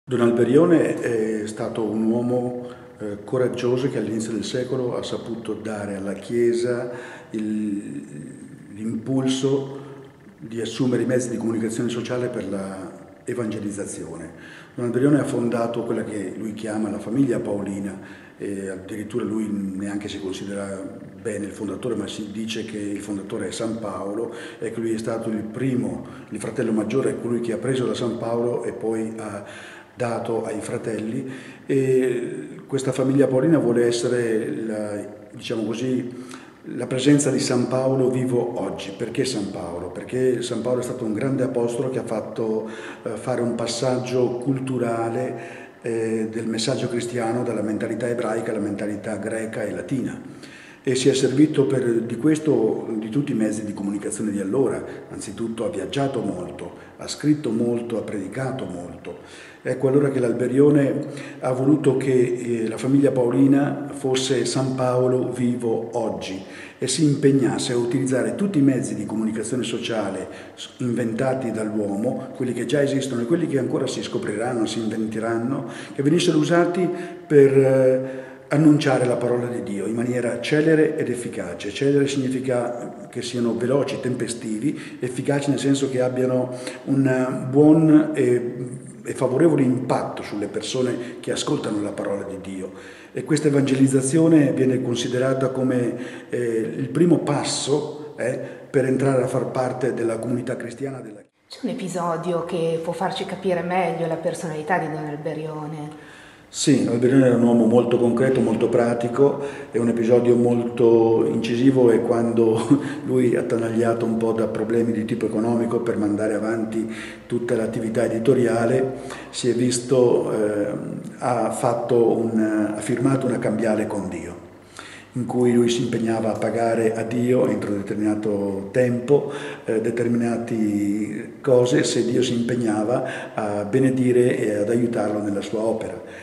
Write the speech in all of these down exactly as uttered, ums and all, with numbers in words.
Don Alberione è stato un uomo eh, coraggioso che all'inizio del secolo ha saputo dare alla Chiesa l'impulso di assumere i mezzi di comunicazione sociale per la evangelizzazione. Don Alberione ha fondato quella che lui chiama la famiglia paolina, e addirittura lui neanche si considera bene il fondatore, ma si dice che il fondatore è San Paolo e che lui è stato il primo, il fratello maggiore, colui che ha preso da San Paolo e poi ha dato ai fratelli. E questa famiglia paolina vuole essere, la, diciamo così, la presenza di San Paolo vivo oggi. Perché San Paolo? Perché San Paolo è stato un grande apostolo che ha fatto eh, fare un passaggio culturale eh, del messaggio cristiano dalla mentalità ebraica alla mentalità greca e latina. E si è servito per, di questo di tutti i mezzi di comunicazione di allora. Anzitutto ha viaggiato molto, ha scritto molto, ha predicato molto. Ecco allora che l'Alberione ha voluto che eh, la famiglia paolina fosse San Paolo vivo oggi e si impegnasse a utilizzare tutti i mezzi di comunicazione sociale inventati dall'uomo, quelli che già esistono e quelli che ancora si scopriranno, si inventeranno, che venissero usati per eh, annunciare la parola di Dio in maniera celere ed efficace. Celere significa che siano veloci, tempestivi, efficaci nel senso che abbiano un buon e, e favorevole impatto sulle persone che ascoltano la parola di Dio. E questa evangelizzazione viene considerata come eh, il primo passo eh, per entrare a far parte della comunità cristiana della Chiesa. C'è un episodio che può farci capire meglio la personalità di Don Alberione? Sì, Alberione era un uomo molto concreto, molto pratico, e un episodio molto incisivo è quando lui, attanagliato un po' da problemi di tipo economico per mandare avanti tutta l'attività editoriale, si è visto, eh, ha, fatto un, ha firmato una cambiale con Dio, in cui lui si impegnava a pagare a Dio entro un determinato tempo eh, determinate cose se Dio si impegnava a benedire e ad aiutarlo nella sua opera.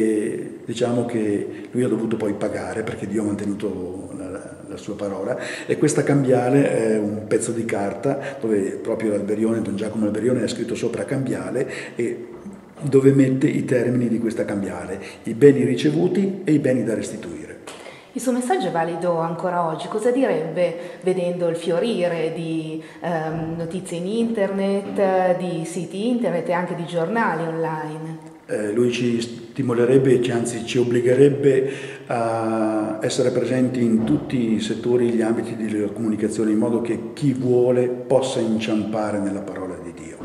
E diciamo che lui ha dovuto poi pagare perché Dio ha mantenuto la, la sua parola, e questa cambiale è un pezzo di carta dove proprio l'Alberione, Don Giacomo Alberione, ha scritto sopra cambiale e dove mette i termini di questa cambiale, i beni ricevuti e i beni da restituire. Il suo messaggio è valido ancora oggi. Cosa direbbe vedendo il fiorire di ehm, notizie in internet, di siti internet e anche di giornali online? Eh, lui ci stimolerebbe, anzi ci obbligherebbe a essere presenti in tutti i settori, gli ambiti della comunicazione, in modo che chi vuole possa inciampare nella parola di Dio.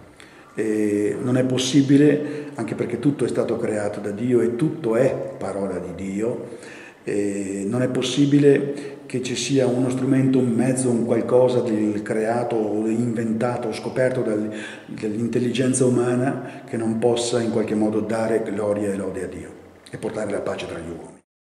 E non è possibile, anche perché tutto è stato creato da Dio e tutto è parola di Dio. E non è possibile che ci sia uno strumento, un mezzo, un qualcosa del creato o inventato o scoperto dal, dall'intelligenza umana che non possa in qualche modo dare gloria e lode a Dio e portare la pace tra gli uomini.